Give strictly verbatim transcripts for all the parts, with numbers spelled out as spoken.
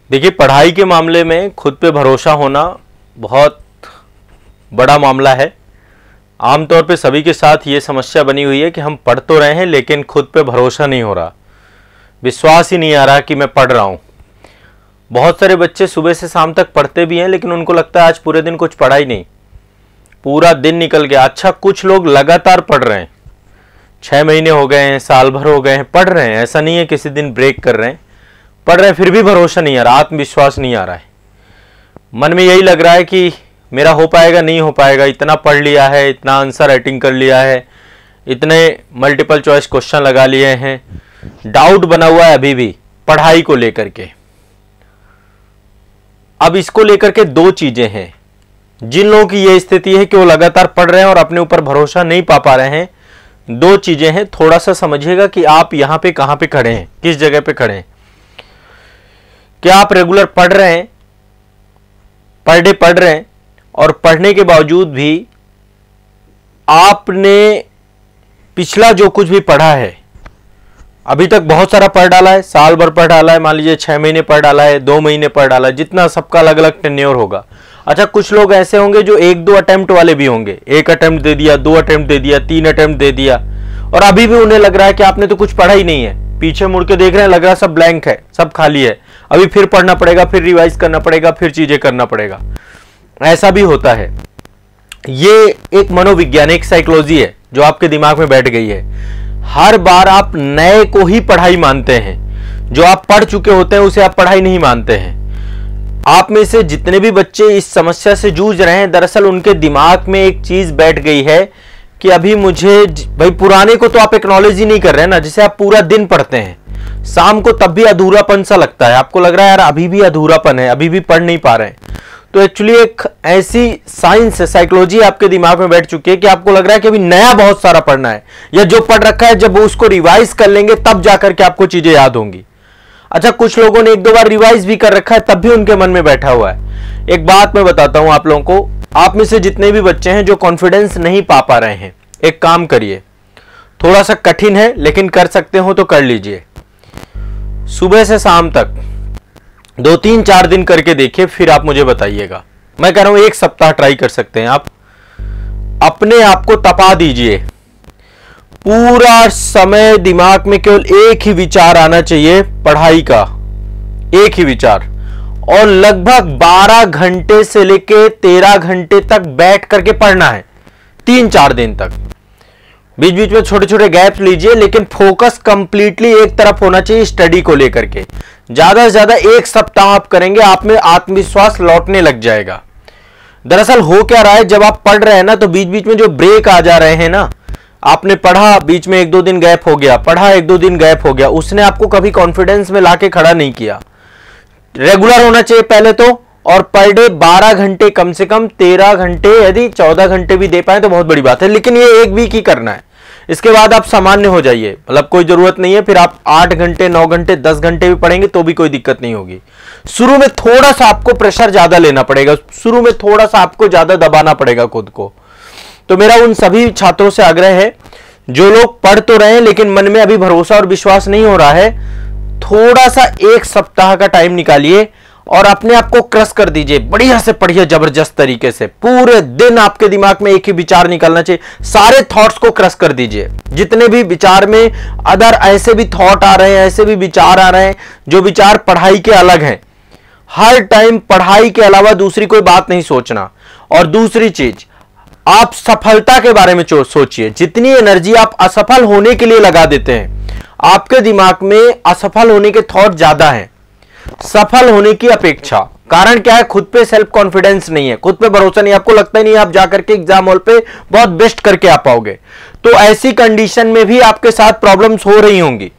देखिए, पढ़ाई के मामले में खुद पे भरोसा होना बहुत बड़ा मामला है। आमतौर पे सभी के साथ ये समस्या बनी हुई है कि हम पढ़ तो रहे हैं लेकिन खुद पे भरोसा नहीं हो रहा, विश्वास ही नहीं आ रहा कि मैं पढ़ रहा हूँ। बहुत सारे बच्चे सुबह से शाम तक पढ़ते भी हैं लेकिन उनको लगता है आज पूरे दिन कुछ पढ़ा ही नहीं, पूरा दिन निकल गया। अच्छा, कुछ लोग लगातार पढ़ रहे हैं, छः महीने हो गए हैं, साल भर हो गए हैं, पढ़ रहे हैं, ऐसा नहीं है किसी दिन ब्रेक कर रहे हैं, पढ़ रहे हैं, फिर भी भरोसा नहीं आ रहा, आत्मविश्वास नहीं आ रहा है। मन में यही लग रहा है कि मेरा हो पाएगा नहीं हो पाएगा, इतना पढ़ लिया है, इतना आंसर राइटिंग कर लिया है, इतने मल्टीपल चॉइस क्वेश्चन लगा लिए हैं, डाउट बना हुआ है अभी भी पढ़ाई को लेकर के। अब इसको लेकर के दो चीजें हैं। जिन लोगों की यह स्थिति है कि वो लगातार पढ़ रहे हैं और अपने ऊपर भरोसा नहीं पा पा रहे हैं, दो चीजें हैं, थोड़ा सा समझिएगा कि आप यहां पे कहां पे खड़े हैं, किस जगह पे खड़े हैं। क्या आप रेगुलर पढ़ रहे हैं, पर डे पढ़ रहे हैं, और पढ़ने के बावजूद भी आपने पिछला जो कुछ भी पढ़ा है अभी तक बहुत सारा पढ़ डाला है, साल भर पढ़ डाला है, मान लीजिए छह महीने पढ़ डाला है, दो महीने पढ़ डाला है, जितना सबका अलग अलग टेन्योर होगा। अच्छा, कुछ लोग ऐसे होंगे जो एक दो अटेम्प्ट वाले भी होंगे, एक अटेम्प्ट दे दिया, दो अटेम्प्ट दे दिया, तीन अटेम्प्ट दे दिया, और अभी भी उन्हें लग रहा है कि आपने तो कुछ पढ़ा ही नहीं है। पीछे मुड़ के देख रहे हैं, लग रहा है सब ब्लैंक है, सब खाली है, अभी फिर पढ़ना पड़ेगा, फिर रिवाइज करना पड़ेगा, फिर चीजें करना पड़ेगा। ऐसा भी होता है। ये एक मनोवैज्ञानिक साइकोलॉजी है जो आपके दिमाग में बैठ गई है। हर बार आप नए को ही पढ़ाई मानते हैं, जो आप पढ़ चुके होते हैं उसे आप पढ़ाई नहीं मानते हैं। आप में से जितने भी बच्चे इस समस्या से जूझ रहे हैं, दरअसल उनके दिमाग में एक चीज बैठ गई है कि अभी मुझे, भाई पुराने को तो आप एक्नॉलेज ही नहीं कर रहे हैं ना। जैसे आप पूरा दिन पढ़ते हैं, शाम को तब भी अधूरापन सा लगता है, आपको लग रहा है यार अभी भी अधूरापन है, अभी भी पढ़ नहीं पा रहे हैं। तो एक्चुअली एक ऐसी साइंस है, साइकोलॉजी आपके दिमाग में बैठ चुकी है कि आपको लग रहा है कि अभी नया बहुत सारा पढ़ना है, या जो पढ़ रखा है जब वो उसको रिवाइज कर लेंगे तब जाकर के आपको चीजें याद होंगी। अच्छा, कुछ लोगों ने एक दो बार रिवाइज भी कर रखा है तब भी उनके मन में बैठा हुआ है। एक बात मैं बताता हूं आप लोगों को, आप में से जितने भी बच्चे हैं जो कॉन्फिडेंस नहीं पा पा रहे हैं, एक काम करिए, थोड़ा सा कठिन है लेकिन कर सकते हो तो कर लीजिए। सुबह से शाम तक दो तीन चार दिन करके देखिए, फिर आप मुझे बताइएगा। मैं कह रहा हूं एक सप्ताह ट्राई कर सकते हैं आप। अपने आप को तपा दीजिए, पूरा समय दिमाग में केवल एक ही विचार आना चाहिए, पढ़ाई का एक ही विचार, और लगभग बारह घंटे से लेके तेरह घंटे तक बैठ करके पढ़ना है, तीन चार दिन तक। बीच बीच में छोटे छोटे गैप्स लीजिए, लेकिन फोकस कंप्लीटली एक तरफ होना चाहिए स्टडी को लेकर के। ज्यादा से ज्यादा एक सप्ताह आप करेंगे, आप में आत्मविश्वास लौटने लग जाएगा। दरअसल हो क्या रहा है, जब आप पढ़ रहे हैं ना, तो बीच बीच में जो ब्रेक आ जा रहे हैं ना, आपने पढ़ा, बीच में एक दो दिन गैप हो गया, पढ़ा, एक दो दिन गैप हो गया, उसने आपको कभी कॉन्फिडेंस में लाके खड़ा नहीं किया। रेगुलर होना चाहिए पहले तो, और पर डे बारह घंटे, कम से कम तेरह घंटे, यदि चौदह घंटे भी दे पाए तो बहुत बड़ी बात है, लेकिन ये एक वीक ही करना है। इसके बाद आप सामान्य हो जाइए, मतलब कोई जरूरत नहीं है, फिर आप आठ घंटे, नौ घंटे, दस घंटे भी पढ़ेंगे तो भी कोई दिक्कत नहीं होगी। शुरू में थोड़ा सा आपको प्रेशर ज्यादा लेना पड़ेगा, शुरू में थोड़ा सा आपको ज्यादा दबाना पड़ेगा खुद को। तो मेरा उन सभी छात्रों से आग्रह है जो लोग पढ़ तो रहे हैं लेकिन मन में अभी भरोसा और विश्वास नहीं हो रहा है, थोड़ा सा एक सप्ताह का टाइम निकालिए और अपने आप को क्रश कर दीजिए, बढ़िया से पढ़िए, जबरदस्त तरीके से। पूरे दिन आपके दिमाग में एक ही विचार निकलना चाहिए, सारे थॉट्स को क्रश कर दीजिए। जितने भी विचार में अदर ऐसे भी थॉट आ रहे हैं, ऐसे भी विचार आ रहे हैं जो विचार पढ़ाई के अलग हैं, हर टाइम पढ़ाई के अलावा दूसरी कोई बात नहीं सोचना। और दूसरी चीज, आप सफलता के बारे में सोचिए। जितनी एनर्जी आप असफल होने के लिए लगा देते हैं, आपके दिमाग में असफल होने के थॉट ज्यादा हैं सफल होने की अपेक्षा। कारण क्या है? खुद पे सेल्फ कॉन्फिडेंस नहीं है, खुद पे भरोसा नहीं, आपको लगता ही नहीं आप जाकर के एग्जाम हॉल पे बहुत बेस्ट करके आ पाओगे। तो ऐसी कंडीशन में भी आपके साथ प्रॉब्लम्स हो रही होंगी,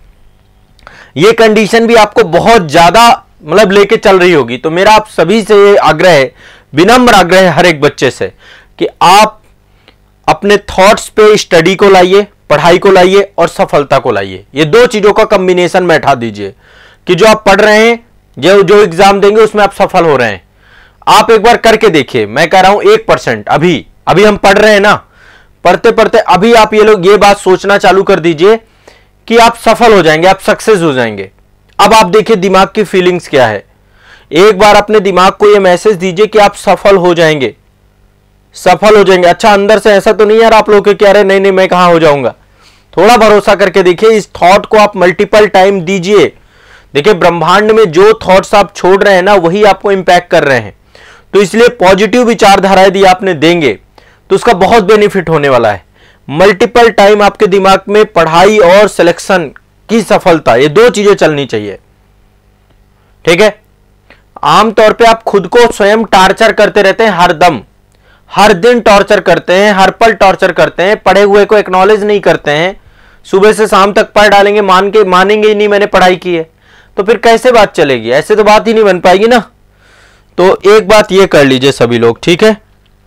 ये कंडीशन भी आपको बहुत ज्यादा मतलब लेके चल रही होगी। तो मेरा आप सभी से आग्रह है, विनम्र आग्रह है हर एक बच्चे से, कि आप अपने थॉट्स पे स्टडी को लाइए, पढ़ाई को लाइए और सफलता को लाइए। ये दो चीजों का कॉम्बिनेशन बैठा दीजिए कि जो आप पढ़ रहे हैं, जो जो एग्जाम देंगे उसमें आप सफल हो रहे हैं। आप एक बार करके देखिए। मैं कह रहा हूं एक परसेंट, अभी अभी हम पढ़ रहे हैं ना, पढ़ते पढ़ते अभी आप ये लोग ये बात सोचना चालू कर दीजिए कि आप सफल हो जाएंगे, आप सक्सेस हो जाएंगे। अब आप देखिए दिमाग की फीलिंग्स क्या है। एक बार अपने दिमाग को ये मैसेज दीजिए कि आप सफल हो जाएंगे, सफल हो जाएंगे। अच्छा, अंदर से ऐसा तो नहीं यार आप लोग के कह रहे नहीं नहीं मैं कहां हो जाऊंगा, थोड़ा भरोसा करके देखिए। इस थॉट को आप मल्टीपल टाइम दीजिए। देखिए, ब्रह्मांड में जो थॉट्स आप छोड़ रहे हैं ना, वही आपको इंपैक्ट कर रहे हैं। तो इसलिए पॉजिटिव विचारधारा यदि आपने देंगे तो उसका बहुत बेनिफिट होने वाला है। मल्टीपल टाइम आपके दिमाग में पढ़ाई और सिलेक्शन की सफलता, ये दो चीजें चलनी चाहिए। ठीक है। आमतौर पे आप खुद को स्वयं टॉर्चर करते रहते हैं, हर दम हर दिन टॉर्चर करते हैं, हर पल टॉर्चर करते हैं, पढ़े हुए को एक्नॉलेज नहीं करते हैं। सुबह से शाम तक पढ़ डालेंगे, मान के मानेंगे ही नहीं मैंने पढ़ाई की है, तो फिर कैसे बात चलेगी? ऐसे तो बात ही नहीं बन पाएगी ना। तो एक बात ये कर लीजिए सभी लोग, ठीक है।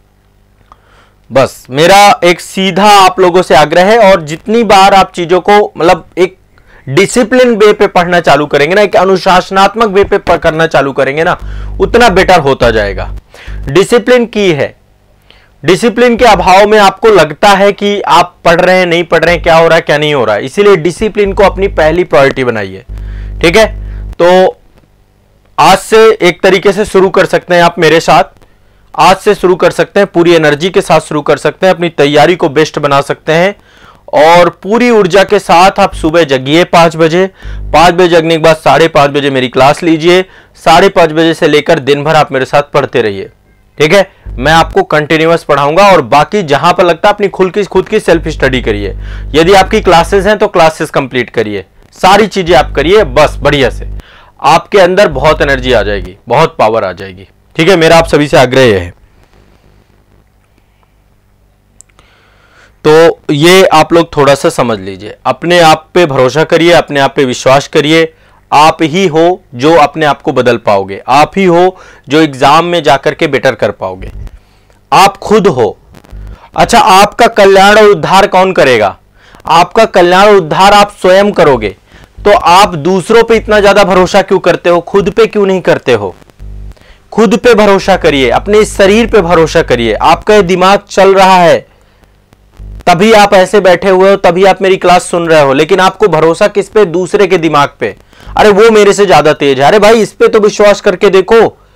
बस मेरा एक सीधा आप लोगों से आग्रह है, और जितनी बार आप चीजों को मतलब एक डिसिप्लिन वे पे पढ़ना चालू करेंगे ना, एक अनुशासनात्मक वे पे करना चालू करेंगे ना, उतना बेटर होता जाएगा। डिसिप्लिन की है। डिसिप्लिन के अभाव में आपको लगता है कि आप पढ़ रहे हैं, नहीं पढ़ रहे हैं, क्या हो रहा है क्या नहीं हो रहा है। इसीलिए डिसिप्लिन को अपनी पहली प्रायोरिटी बनाइए। ठीक है। तो आज से एक तरीके से शुरू कर सकते हैं आप मेरे साथ, आज से शुरू कर सकते हैं, पूरी एनर्जी के साथ शुरू कर सकते हैं, अपनी तैयारी को बेस्ट बना सकते हैं, और पूरी ऊर्जा के साथ आप सुबह जगिए पांच बजे। पांच बजे जगने के बाद साढ़े पांच बजे मेरी क्लास लीजिए। साढ़े पांच बजे से लेकर दिन भर आप मेरे साथ पढ़ते रहिए। ठीक है। मैं आपको कंटिन्यूअस पढ़ाऊंगा, और बाकी जहां पर लगता है अपनी खुद की खुद की सेल्फ स्टडी करिए। यदि आपकी क्लासेस हैं तो क्लासेस कंप्लीट करिए, सारी चीजें आप करिए बस बढ़िया से। आपके अंदर बहुत एनर्जी आ जाएगी, बहुत पावर आ जाएगी। ठीक है। मेरा आप सभी से आग्रह है। तो ये आप लोग थोड़ा सा समझ लीजिए। अपने आप पे भरोसा करिए, अपने आप पे विश्वास करिए। आप ही हो जो अपने आप को बदल पाओगे, आप ही हो जो एग्जाम में जाकर के बेटर कर पाओगे, आप खुद हो। अच्छा, आपका कल्याण और उद्धार कौन करेगा? आपका कल्याण और उद्धार आप स्वयं करोगे। तो आप दूसरों पे इतना ज्यादा भरोसा क्यों करते हो, खुद पे क्यों नहीं करते हो? खुद पे भरोसा करिए, अपने शरीर पे भरोसा करिए। आपका ये दिमाग चल रहा है, तभी आप ऐसे बैठे हुए हो, तभी आप मेरी क्लास सुन रहे हो। लेकिन आपको भरोसा किस पे? दूसरे के दिमाग पे। अरे वो मेरे से ज्यादा तेज है, अरे भाई इस पे तो विश्वास करके देखो।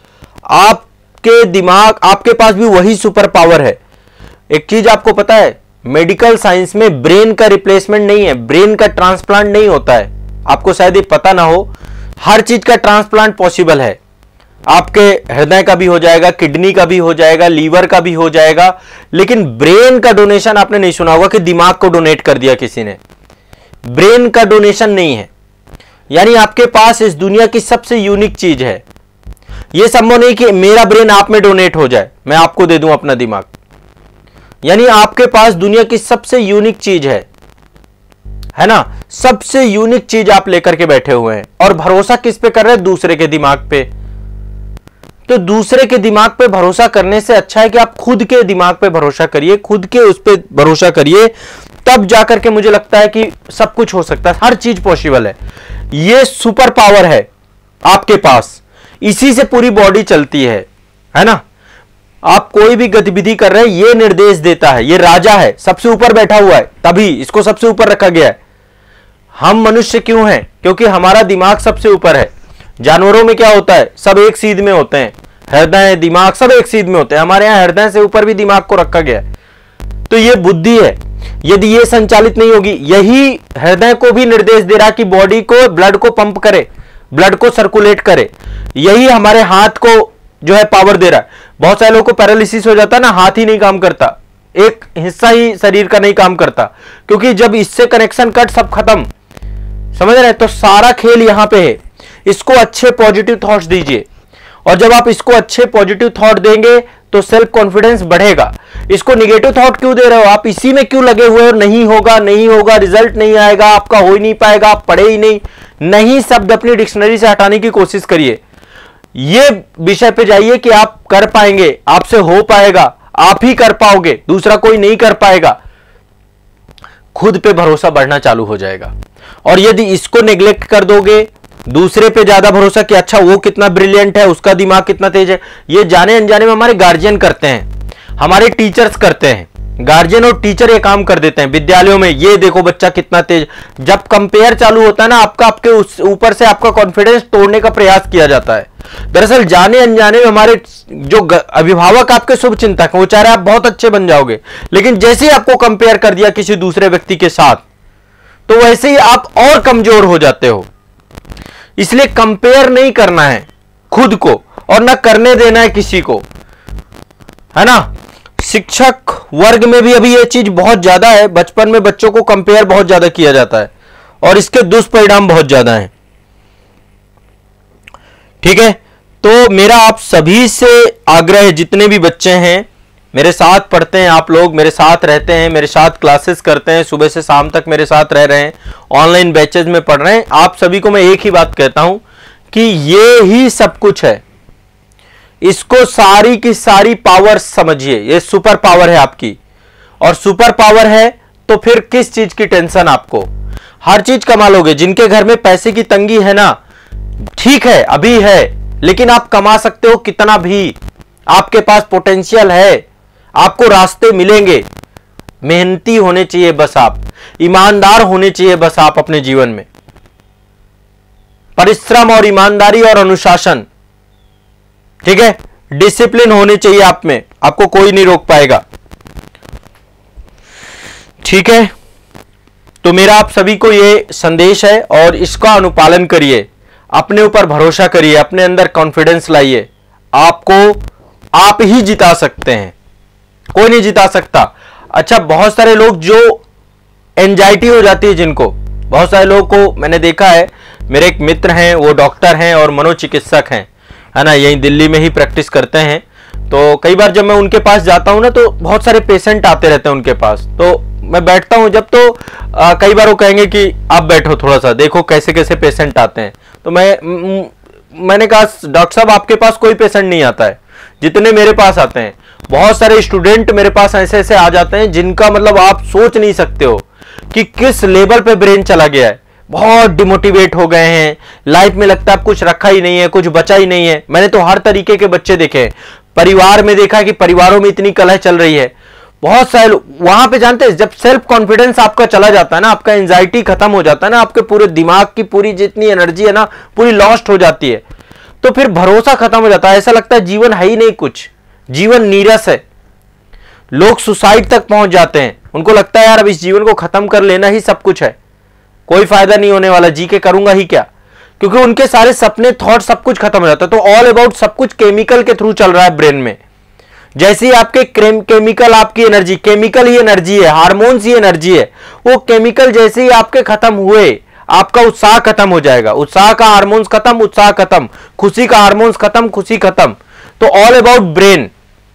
आपके दिमाग, आपके पास भी वही सुपर पावर है। एक चीज आपको पता है, मेडिकल साइंस में ब्रेन का रिप्लेसमेंट नहीं है, ब्रेन का ट्रांसप्लांट नहीं होता है। आपको शायद ये पता ना हो, हर चीज का ट्रांसप्लांट पॉसिबल है। आपके हृदय का भी हो जाएगा, किडनी का भी हो जाएगा, लीवर का भी हो जाएगा, लेकिन ब्रेन का डोनेशन आपने नहीं सुना होगा कि दिमाग को डोनेट कर दिया किसी ने। ब्रेन का डोनेशन नहीं है। यानी आपके पास इस दुनिया की सबसे यूनिक चीज है। यह संभव नहीं कि मेरा ब्रेन आप में डोनेट हो जाए, मैं आपको दे दूं अपना दिमाग। यानी आपके पास दुनिया की सबसे यूनिक चीज है, है ना? सबसे यूनिक चीज आप लेकर के बैठे हुए हैं, और भरोसा किस पे कर रहे हैं? दूसरे के दिमाग पे। तो दूसरे के दिमाग पे भरोसा करने से अच्छा है कि आप खुद के दिमाग पे भरोसा करिए, खुद के उस पे भरोसा करिए, तब जाकर के मुझे लगता है कि सब कुछ हो सकता है, हर चीज पॉसिबल है। ये सुपर पावर है आपके पास, इसी से पूरी बॉडी चलती है, है ना? आप कोई भी गतिविधि कर रहे हैं, ये निर्देश देता है, ये राजा है, सबसे ऊपर बैठा हुआ है, तभी इसको सबसे ऊपर रखा गया है। हम मनुष्य क्यों हैं? क्योंकि हमारा दिमाग सबसे ऊपर है। जानवरों में क्या होता है? सब एक सीध में होते हैं, हृदय दिमाग सब एक सीध में होते हैं। हमारे यहां हृदय से ऊपर भी दिमाग को रखा गया है। तो ये बुद्धि है, यदि ये संचालित नहीं होगी, यही हृदय को भी निर्देश दे रहा कि बॉडी को, ब्लड को पंप करे, ब्लड को सर्कुलेट करे। यही हमारे हाथ को जो है पावर दे रहा है। बहुत सारे लोगों को पैरालिसिस हो जाता है ना, हाथ ही नहीं काम करता, एक हिस्सा ही शरीर का नहीं काम करता, क्योंकि जब इससे कनेक्शन कट, सब खत्म। समझ रहे? तो सारा खेल यहां पे है। इसको अच्छे पॉजिटिव थॉट्स दीजिए, और जब आप इसको अच्छे पॉजिटिव थॉट देंगे तो सेल्फ कॉन्फिडेंस बढ़ेगा। इसको निगेटिव थॉट क्यों दे रहे हो? आप इसी में क्यों लगे हुए हो? नहीं होगा, नहीं होगा, रिजल्ट नहीं आएगा, आपका हो ही नहीं पाएगा, आप पढ़े ही नहीं। नहीं शब्द अपनी डिक्शनरी से हटाने की कोशिश करिए। ये विषय पे जाइए कि आप कर पाएंगे, आपसे हो पाएगा, आप ही कर पाओगे, दूसरा कोई नहीं कर पाएगा। खुद पे भरोसा बढ़ना चालू हो जाएगा। और यदि इसको नेग्लेक्ट कर दोगे, दूसरे पे ज्यादा भरोसा कि अच्छा वो कितना ब्रिलियंट है, उसका दिमाग कितना तेज है, ये जाने अनजाने में हमारे गार्जियन करते हैं, हमारे टीचर्स करते हैं। गार्जियन और टीचर ये काम कर देते हैं विद्यालयों में, ये देखो बच्चा कितना तेज। जब कंपेयर चालू होता है ना आपका, आपके उस ऊपर से आपका कॉन्फिडेंस तोड़ने का प्रयास किया जाता है। दरअसल जाने अनजाने में हमारे जो अभिभावक आपके शुभ चिंतक हैं, वो चाह रहे आप बहुत अच्छे बन जाओगे, लेकिन जैसे ही आपको कंपेयर कर दिया किसी दूसरे व्यक्ति के साथ, तो वैसे ही आप और कमजोर हो जाते हो। इसलिए कंपेयर नहीं करना है खुद को, और ना करने देना है किसी को, है ना। शिक्षक वर्ग में भी अभी यह चीज बहुत ज्यादा है। बचपन में बच्चों को कंपेयर बहुत ज्यादा किया जाता है और इसके दुष्परिणाम बहुत ज्यादा हैं। ठीक है, तो मेरा आप सभी से आग्रह है, जितने भी बच्चे हैं मेरे साथ पढ़ते हैं, आप लोग मेरे साथ रहते हैं, मेरे साथ क्लासेस करते हैं, सुबह से शाम तक मेरे साथ रह रहे हैं, ऑनलाइन बैचेज में पढ़ रहे हैं, आप सभी को मैं एक ही बात कहता हूं कि ये ही सब कुछ है। इसको सारी की सारी पावर समझिए, ये सुपर पावर है आपकी, और सुपर पावर है तो फिर किस चीज की टेंशन आपको, हर चीज कमा लोगे। जिनके घर में पैसे की तंगी है ना, ठीक है अभी है, लेकिन आप कमा सकते हो कितना भी, आपके पास पोटेंशियल है, आपको रास्ते मिलेंगे। मेहनती होने चाहिए बस आप, ईमानदार होने चाहिए बस आप अपने जीवन में, परिश्रम और ईमानदारी और अनुशासन, ठीक है, डिसिप्लिन होने चाहिए आप में, आपको कोई नहीं रोक पाएगा। ठीक है, तो मेरा आप सभी को यह संदेश है और इसका अनुपालन करिए, अपने ऊपर भरोसा करिए, अपने अंदर कॉन्फिडेंस लाइए। आपको आप ही जिता सकते हैं, कोई नहीं जिता सकता। अच्छा, बहुत सारे लोग जो एंजाइटी हो जाती है जिनको, बहुत सारे लोगों को मैंने देखा है, मेरे एक मित्र हैं, वो डॉक्टर हैं और मनोचिकित्सक हैं, है ना, यहीं दिल्ली में ही प्रैक्टिस करते हैं। तो कई बार जब मैं उनके पास जाता हूं ना, तो बहुत सारे पेशेंट आते रहते हैं उनके पास, तो मैं बैठता हूं जब, तो आ, कई बार वो कहेंगे कि आप बैठो थोड़ा सा, देखो कैसे कैसे पेशेंट आते हैं। तो मैं म, मैंने कहा डॉक्टर साहब आपके पास कोई पेशेंट नहीं आता है जितने मेरे पास आते हैं। बहुत सारे स्टूडेंट मेरे पास ऐसे ऐसे आ जाते हैं जिनका मतलब आप सोच नहीं सकते हो कि किस लेवल पे ब्रेन चला गया है, बहुत डिमोटिवेट हो गए हैं, लाइफ में लगता है कुछ रखा ही नहीं है, कुछ बचा ही नहीं है। मैंने तो हर तरीके के बच्चे देखे हैं, परिवार में देखा कि परिवारों में इतनी कलह चल रही है। बहुत सारे लोग वहां पे, जानते हैं, जब सेल्फ कॉन्फिडेंस आपका चला जाता है ना, आपका एंजाइटी खत्म हो जाता है ना, आपके पूरे दिमाग की पूरी जितनी एनर्जी है ना, पूरी लॉस्ट हो जाती है, तो फिर भरोसा खत्म हो जाता है। ऐसा लगता है जीवन है ही नहीं कुछ, जीवन नीरस है। लोग सुसाइड तक पहुंच जाते हैं, उनको लगता है यार अब इस जीवन को खत्म कर लेना ही सब कुछ है, कोई फायदा नहीं होने वाला, जी के करूंगा ही क्या, क्योंकि उनके सारे सपने, थॉट, सब कुछ खत्म हो जाता है। तो ऑल अबाउट सब कुछ केमिकल के थ्रू चल रहा है ब्रेन में। जैसे ही आपके केमिकल, आपकी एनर्जी, केमिकल ही एनर्जी है, हार्मोन्स ही एनर्जी है, वो केमिकल जैसे ही आपके खत्म हुए, आपका उत्साह खत्म हो जाएगा, उत्साह का हार्मोन्स खत्म, उत्साह खत्म, खुशी का हार्मोन्स खत्म, खुशी खत्म। तो ऑल अबाउट ब्रेन,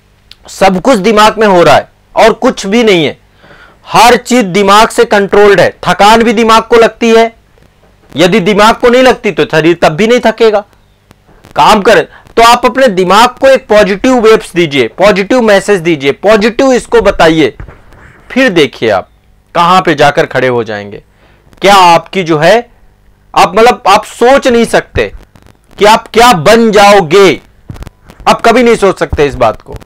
सब कुछ दिमाग में हो रहा है और कुछ भी नहीं है, हर चीज दिमाग से कंट्रोल्ड है। थकान भी दिमाग को लगती है, यदि दिमाग को नहीं लगती तो शरीर तब भी नहीं थकेगा, काम करे। तो आप अपने दिमाग को एक पॉजिटिव वेव्स दीजिए, पॉजिटिव मैसेज दीजिए, पॉजिटिव इसको बताइए, फिर देखिए आप कहां पे जाकर खड़े हो जाएंगे। क्या आपकी जो है, आप मतलब आप सोच नहीं सकते कि आप क्या बन जाओगे, आप कभी नहीं सोच सकते इस बात को।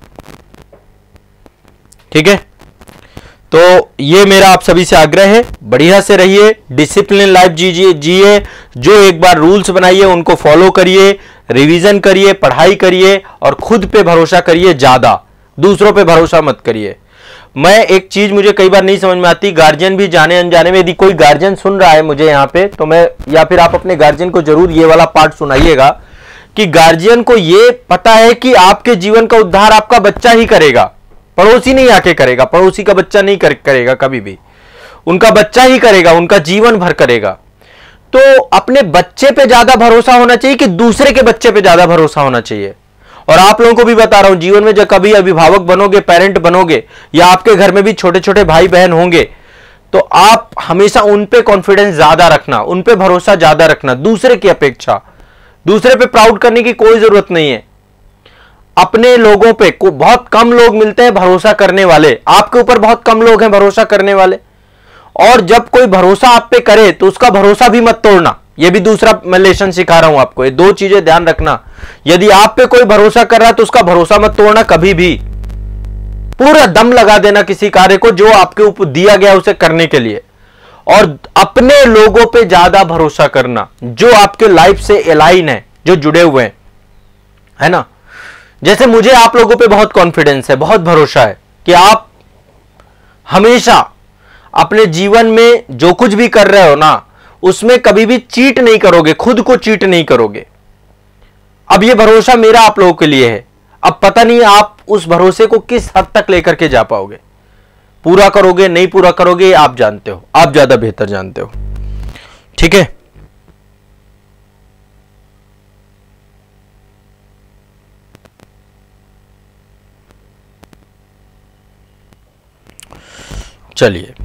ठीक है, तो ये मेरा आप सभी से आग्रह है, बढ़िया से रहिए, डिसिप्लिन लाइफ जीजिए जिए, जो एक बार रूल्स बनाइए उनको फॉलो करिए, रिवीजन करिए, पढ़ाई करिए और खुद पे भरोसा करिए, ज्यादा दूसरों पे भरोसा मत करिए। मैं एक चीज मुझे कई बार नहीं समझ में आती, गार्जियन भी जाने अनजाने में, यदि कोई गार्जियन सुन रहा है मुझे यहाँ पे, तो मैं, या फिर आप अपने गार्जियन को जरूर ये वाला पार्ट सुनाइएगा कि गार्जियन को ये पता है कि आपके जीवन का उद्धार आपका बच्चा ही करेगा, पड़ोसी नहीं आके करेगा, पड़ोसी का बच्चा नहीं कर, करेगा कभी भी, उनका बच्चा ही करेगा, उनका जीवन भर करेगा। तो अपने बच्चे पे ज्यादा भरोसा होना चाहिए कि दूसरे के बच्चे पे ज्यादा भरोसा होना चाहिए। और आप लोगों को भी बता रहा हूं, जीवन में जब कभी अभिभावक बनोगे, पेरेंट बनोगे, या आपके घर में भी छोटे छोटे भाई बहन होंगे, तो आप हमेशा उन पे कॉन्फिडेंस ज्यादा रखना, उन पे भरोसा ज्यादा रखना, दूसरे की अपेक्षा। दूसरे पे प्राउड करने की कोई जरूरत नहीं है। अपने लोगों पे को बहुत कम लोग मिलते हैं भरोसा करने वाले, आपके ऊपर बहुत कम लोग हैं भरोसा करने वाले। और जब कोई भरोसा आप पे करे तो उसका भरोसा भी मत तोड़ना, यह भी दूसरा मैं लेसन सिखा रहा हूं आपको, ये दो चीजें ध्यान रखना। यदि आप पे कोई भरोसा कर रहा है तो उसका भरोसा मत तोड़ना कभी भी, पूरा दम लगा देना किसी कार्य को जो आपके ऊपर दिया गया उसे करने के लिए, और अपने लोगों पे ज्यादा भरोसा करना जो आपके लाइफ से एलाइन है, जो जुड़े हुए हैं, है ना। जैसे मुझे आप लोगों पे बहुत कॉन्फिडेंस है, बहुत भरोसा है कि आप हमेशा अपने जीवन में जो कुछ भी कर रहे हो ना, उसमें कभी भी चीट नहीं करोगे, खुद को चीट नहीं करोगे। अब यह भरोसा मेरा आप लोगों के लिए है। अब पता नहीं आप उस भरोसे को किस हद तक लेकर के जा पाओगे, पूरा करोगे नहीं पूरा करोगे, आप जानते हो, आप ज्यादा बेहतर जानते हो। ठीक है, चलिए।